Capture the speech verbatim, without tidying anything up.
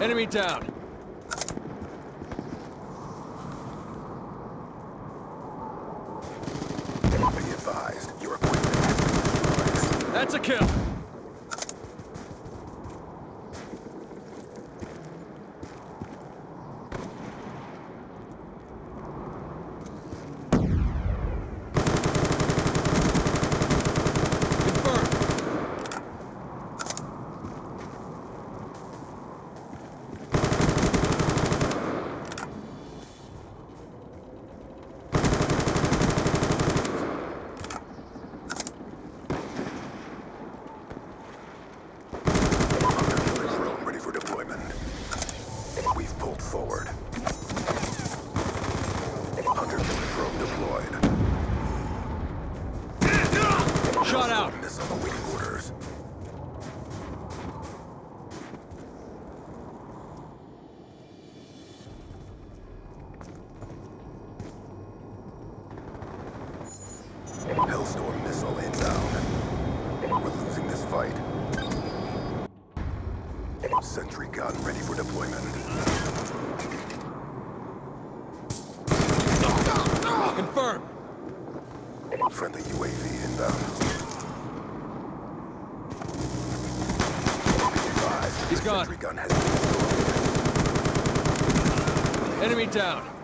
Enemy down. Be advised, your equipment has been destroyed. That's a kill. We've pulled forward. Hunter-killer drone deployed. Shot out. Missile awaiting orders. Hellstorm missile inbound. We're losing this fight. Sentry gun ready for deployment. Confirm. Friendly U A V inbound. Be advised, He's the gone. sentry gun has been destroyed. Enemy down.